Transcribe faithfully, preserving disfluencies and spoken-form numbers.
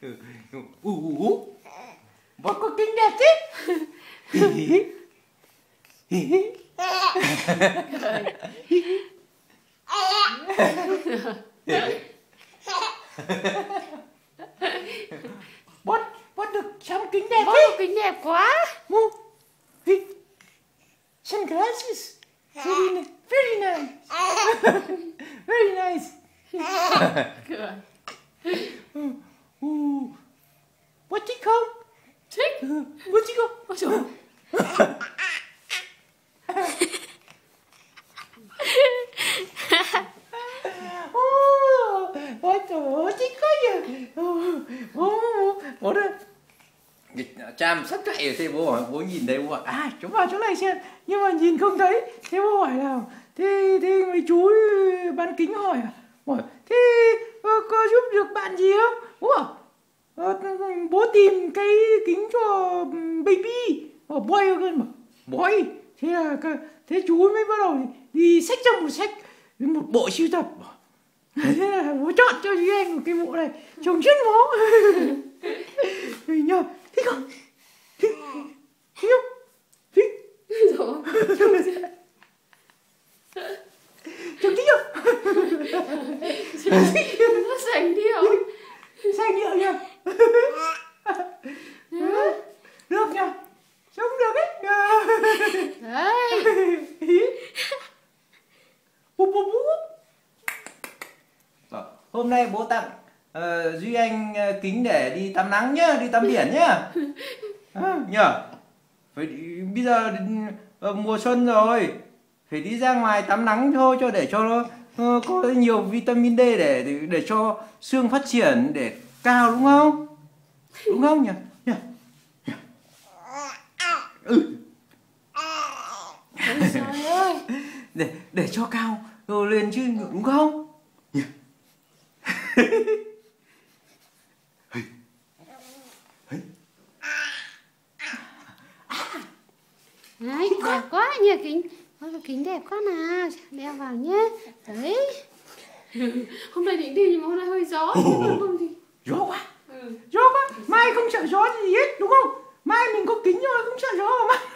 ú ú bố có kính đẹp chứ. Bố bố được xem kính đẹp Bố chứ. có kính đẹp quá. Mu sunglasses very nice, very nice. Very nice. Cười. uh, bố thích không? Thích. Bố thích không? Ôi trời. Ôi trời ơi, thích quá nhỉ. Bố đây. Cham sắp chạy rồi, thế bố hỏi, bố nhìn thấy bố hỏi, à chú vào chỗ này xem, nhưng mà nhìn không thấy. Thế bố hỏi nào, thế, thế mấy chú bán kính hỏi à? Hỏi, thế có giúp được bạn gì không? Bố bảo, ờ, bố tìm cái kính cho baby. Bảo boy hơn mà, boy. Thế là thế chú mới bắt đầu đi xách trong một sách một bộ sưu tập. Thế là bố chọn cho Duy Anh một cái bộ này trông rất ngó. Nhờ thích không? Thích thích không? Thích Rồi. chồng thích không? Nó sành điệu. Sành điệu nhờ. Được nhờ. Trông được ấy. Đấy. Búp búp búp. Hôm nay bố tặng uh, Duy Anh uh, kính để đi tắm nắng nhá, đi tắm biển nhá. À, nhờ. Phải đi, bây giờ uh, mùa xuân rồi, phải đi ra ngoài tắm nắng thôi cho để cho nó uh, có nhiều vitamin D để, để để cho xương phát triển để cao đúng không? Đúng không nhỉ? Nhỉ? Ừ. Ôi trời ơi. Để để cho cao rồi lên chứ đúng không? Nhỉ? Đấy, đẹp quá nhỉ kính. Ôi, kính đẹp quá nào. Đeo vào nhé. Đấy. Hôm nay định đi nhưng mà hôm nay hơi gió. Không thì... Gió quá. Ừ. Gió quá. Mai không sợ gió gì hết đúng không? Mai mình có kính rồi không sợ gió mà.